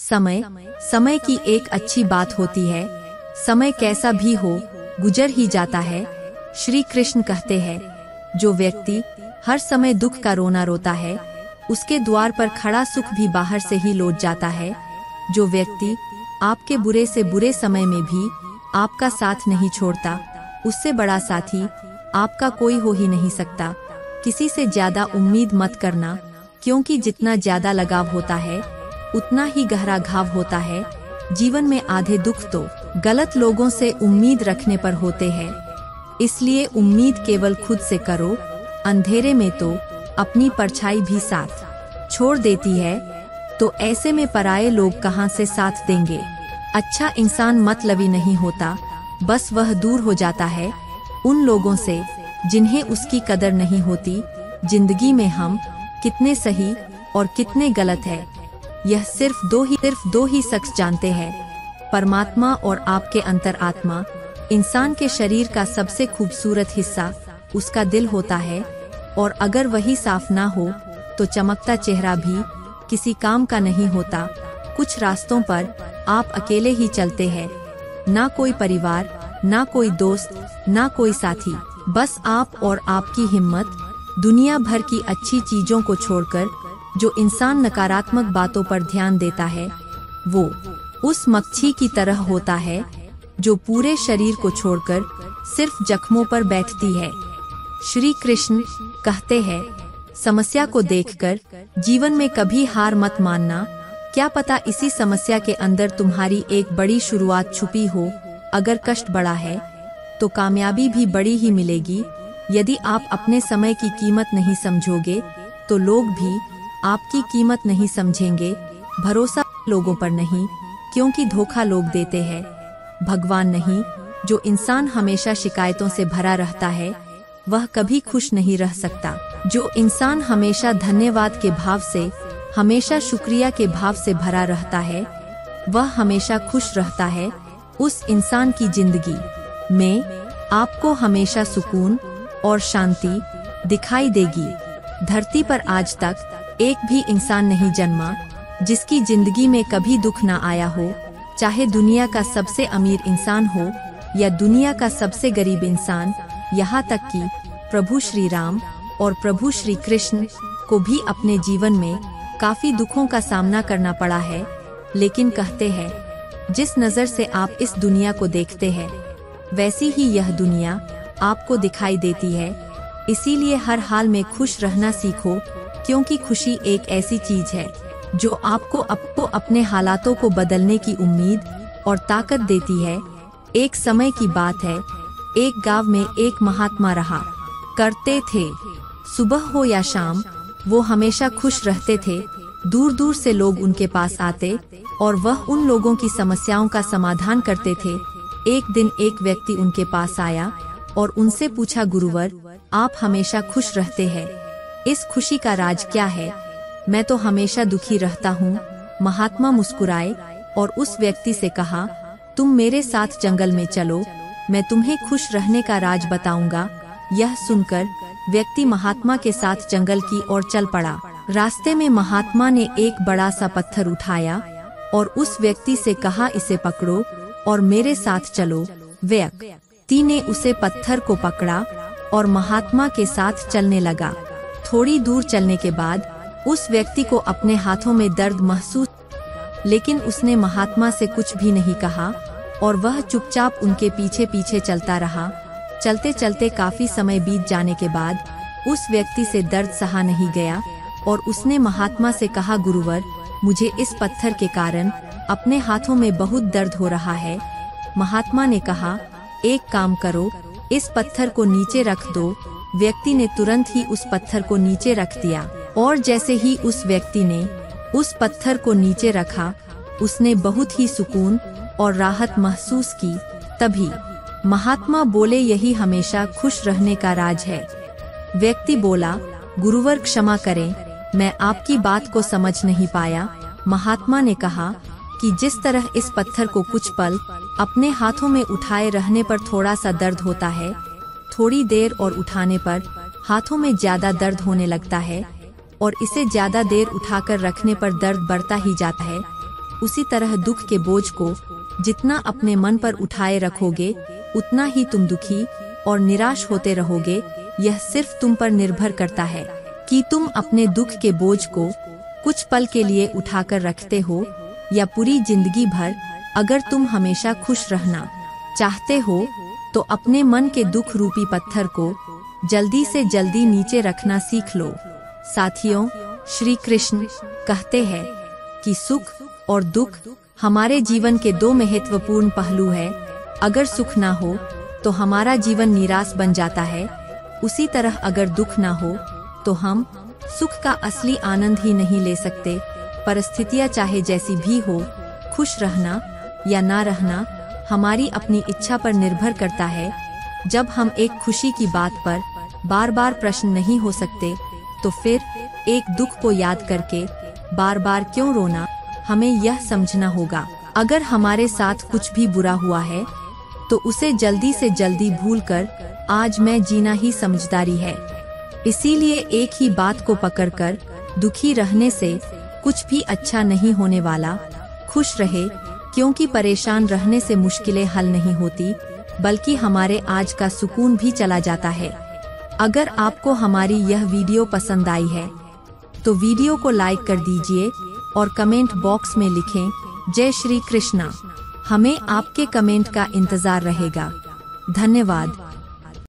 समय समय की एक अच्छी बात होती है। समय कैसा भी हो गुजर ही जाता है। श्री कृष्ण कहते हैं, जो व्यक्ति हर समय दुख का रोना रोता है, उसके द्वार पर खड़ा सुख भी बाहर से ही लौट जाता है। जो व्यक्ति आपके बुरे से बुरे समय में भी आपका साथ नहीं छोड़ता, उससे बड़ा साथी आपका कोई हो ही नहीं सकता। किसी से ज्यादा उम्मीद मत करना, क्योंकि जितना ज्यादा लगाव होता है उतना ही गहरा घाव होता है। जीवन में आधे दुख तो गलत लोगों से उम्मीद रखने पर होते हैं, इसलिए उम्मीद केवल खुद से करो। अंधेरे में तो अपनी परछाई भी साथ छोड़ देती है, तो ऐसे में पराये लोग कहां से साथ देंगे। अच्छा इंसान मतलबी नहीं होता, बस वह दूर हो जाता है उन लोगों से जिन्हें उसकी कदर नहीं होती। जिंदगी में हम कितने सही और कितने गलत है, यह सिर्फ दो ही शख्स जानते हैं, परमात्मा और आपके अंतरात्मा। इंसान के शरीर का सबसे खूबसूरत हिस्सा उसका दिल होता है, और अगर वही साफ ना हो तो चमकता चेहरा भी किसी काम का नहीं होता। कुछ रास्तों पर आप अकेले ही चलते हैं, ना कोई परिवार, ना कोई दोस्त, ना कोई साथी, बस आप और आपकी हिम्मत। दुनिया भर की अच्छी चीजों को छोड़कर जो इंसान नकारात्मक बातों पर ध्यान देता है, वो उस मक्खी की तरह होता है जो पूरे शरीर को छोड़कर सिर्फ जख्मों पर बैठती है। श्री कृष्ण कहते हैं, समस्या को देखकर जीवन में कभी हार मत मानना। क्या पता इसी समस्या के अंदर तुम्हारी एक बड़ी शुरुआत छुपी हो। अगर कष्ट बड़ा है तो कामयाबी भी बड़ी ही मिलेगी। यदि आप अपने समय की कीमत नहीं समझोगे तो लोग भी आपकी कीमत नहीं समझेंगे। भरोसा लोगों पर नहीं, क्योंकि धोखा लोग देते हैं, भगवान नहीं। जो इंसान हमेशा शिकायतों से भरा रहता है वह कभी खुश नहीं रह सकता। जो इंसान हमेशा धन्यवाद के भाव से, हमेशा शुक्रिया के भाव से भरा रहता है, वह हमेशा खुश रहता है। उस इंसान की जिंदगी में आपको हमेशा सुकून और शांति दिखाई देगी। धरती पर आज तक एक भी इंसान नहीं जन्मा जिसकी जिंदगी में कभी दुख न आया हो, चाहे दुनिया का सबसे अमीर इंसान हो या दुनिया का सबसे गरीब इंसान। यहाँ तक कि प्रभु श्री राम और प्रभु श्री कृष्ण को भी अपने जीवन में काफी दुखों का सामना करना पड़ा है। लेकिन कहते हैं, जिस नजर से आप इस दुनिया को देखते हैं, वैसी ही यह दुनिया आपको दिखाई देती है। इसीलिए हर हाल में खुश रहना सीखो, क्योंकि खुशी एक ऐसी चीज है जो आपको अपने हालातों को बदलने की उम्मीद और ताकत देती है। एक समय की बात है, एक गांव में एक महात्मा रहा करते थे। सुबह हो या शाम वो हमेशा खुश रहते थे। दूर दूर से लोग उनके पास आते और वह उन लोगों की समस्याओं का समाधान करते थे। एक दिन एक व्यक्ति उनके पास आया और उनसे पूछा, गुरुवर, आप हमेशा खुश रहते हैं, इस खुशी का राज क्या है? मैं तो हमेशा दुखी रहता हूँ। महात्मा मुस्कुराए और उस व्यक्ति से कहा, तुम मेरे साथ जंगल में चलो, मैं तुम्हें खुश रहने का राज बताऊंगा। यह सुनकर व्यक्ति महात्मा के साथ जंगल की ओर चल पड़ा। रास्ते में महात्मा ने एक बड़ा सा पत्थर उठाया और उस व्यक्ति से कहा, इसे पकड़ो और मेरे साथ चलो। व्यक्ति ने उसे पत्थर को पकड़ा और महात्मा के साथ चलने लगा। थोड़ी दूर चलने के बाद उस व्यक्ति को अपने हाथों में दर्द महसूस, लेकिन उसने महात्मा से कुछ भी नहीं कहा और वह चुपचाप उनके पीछे पीछे चलता रहा। चलते चलते काफी समय बीत जाने के बाद उस व्यक्ति से दर्द सहा नहीं गया और उसने महात्मा से कहा, गुरुवर, मुझे इस पत्थर के कारण अपने हाथों में बहुत दर्द हो रहा है। महात्मा ने कहा, एक काम करो, इस पत्थर को नीचे रख दो। व्यक्ति ने तुरंत ही उस पत्थर को नीचे रख दिया और जैसे ही उस व्यक्ति ने उस पत्थर को नीचे रखा, उसने बहुत ही सुकून और राहत महसूस की। तभी महात्मा बोले, यही हमेशा खुश रहने का राज है। व्यक्ति बोला, गुरुवर क्षमा करें, मैं आपकी बात को समझ नहीं पाया। महात्मा ने कहा कि जिस तरह इस पत्थर को कुछ पल अपने हाथों में उठाए रहने पर थोड़ा सा दर्द होता है, थोड़ी देर और उठाने पर हाथों में ज्यादा दर्द होने लगता है और इसे ज्यादा देर उठाकर रखने पर दर्द बढ़ता ही जाता है। उसी तरह दुख के बोझ को जितना अपने मन पर उठाए रखोगे उतना ही तुम दुखी और निराश होते रहोगे। यह सिर्फ तुम पर निर्भर करता है कि तुम अपने दुख के बोझ को कुछ पल के लिए उठाकर रखते हो या पूरी जिंदगी भर। अगर तुम हमेशा खुश रहना चाहते हो तो अपने मन के दुख रूपी पत्थर को जल्दी से जल्दी नीचे रखना सीख लो। साथियों, श्री कृष्ण कहते हैं कि सुख और दुख हमारे जीवन के दो महत्वपूर्ण पहलू है। अगर सुख ना हो तो हमारा जीवन निराश बन जाता है, उसी तरह अगर दुख ना हो तो हम सुख का असली आनंद ही नहीं ले सकते। परिस्थितियां चाहे जैसी भी हो, खुश रहना या ना रहना हमारी अपनी इच्छा पर निर्भर करता है। जब हम एक खुशी की बात पर बार बार प्रश्न नहीं हो सकते तो फिर एक दुख को याद करके बार बार क्यों रोना। हमें यह समझना होगा, अगर हमारे साथ कुछ भी बुरा हुआ है तो उसे जल्दी से जल्दी भूलकर आज मैं जीना ही समझदारी है। इसीलिए एक ही बात को पकड़कर दुखी रहने से कुछ भी अच्छा नहीं होने वाला। खुश रहे, क्योंकि परेशान रहने से मुश्किलें हल नहीं होती बल्कि हमारे आज का सुकून भी चला जाता है। अगर आपको हमारी यह वीडियो पसंद आई है तो वीडियो को लाइक कर दीजिए और कमेंट बॉक्स में लिखें जय श्री कृष्णा। हमें आपके कमेंट का इंतजार रहेगा। धन्यवाद।